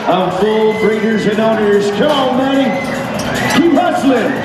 of full breeders and owners. Come on, Manny. Keep hustling.